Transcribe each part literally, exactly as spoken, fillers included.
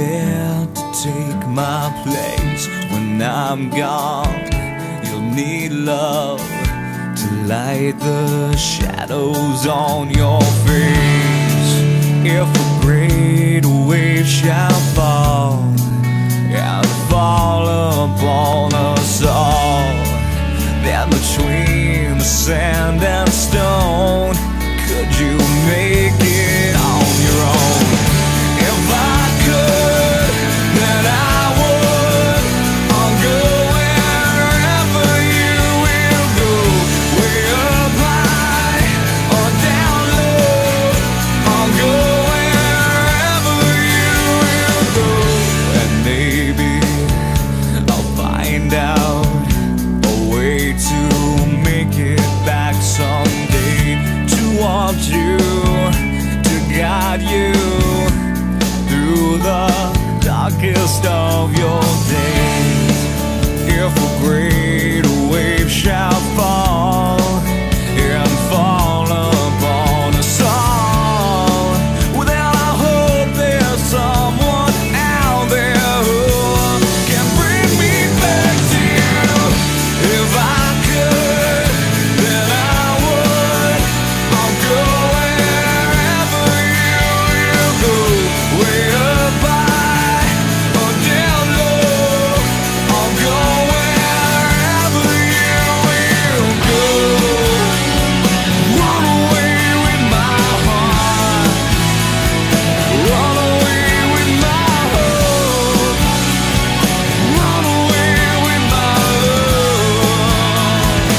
there to take my place when I'm gone. You'll need love to light the shadows on your face. If a great wave shall fall and fall upon us all, then between the sand and stone, could you make it on your own? If I could, then I would. I'll go wherever you will go, way up high or down low. I'll go wherever you will go, and maybe I'll find out a way to make it back someday, to want you, to guide you through the darkest of your days. If a great wave shall fall and fall upon us all, well then I hope there's someone out there who can bring me back to you. If I could, then I would. I'll go wherever you will go, way up high or down low. I'll go wherever you will go. Run away with my heart, run away with my hope, run away with my love.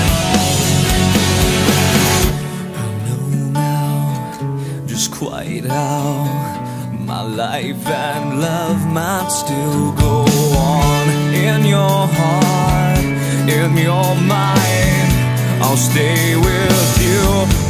I know now just quite how my life and love might still go on. In your heart, in your mind, I'll stay with you.